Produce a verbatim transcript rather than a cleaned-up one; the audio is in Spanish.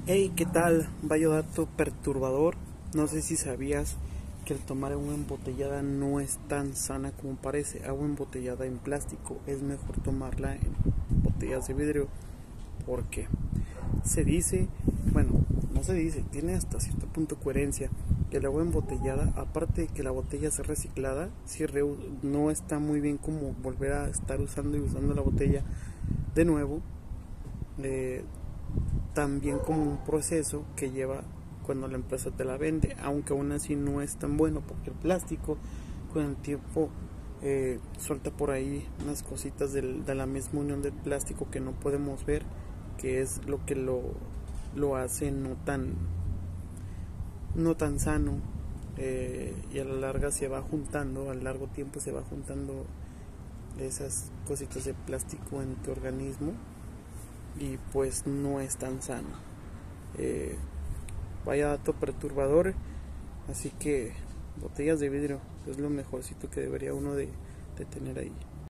Hey, ¿qué tal? Vaya dato perturbador. No sé si sabías que el tomar agua embotellada no es tan sana como parece. Agua embotellada en plástico es mejor tomarla en botellas de vidrio. Porque se dice, bueno, no se dice, tiene hasta cierto punto coherencia, que el agua embotellada, aparte de que la botella sea reciclada, si no está muy bien como volver a estar usando y usando la botella de nuevo. Eh, También como un proceso que lleva cuando la empresa te la vende, aunque aún así no es tan bueno porque el plástico con el tiempo eh, suelta por ahí unas cositas del, de la misma unión del plástico que no podemos ver, que es lo que lo, lo hace no tan, no tan sano, eh, y a la larga se va juntando, a largo tiempo se va juntando esas cositas de plástico en tu organismo y pues no es tan sano. Eh, Vaya dato perturbador, así que botellas de vidrio es lo mejorcito que debería uno de, de tener ahí.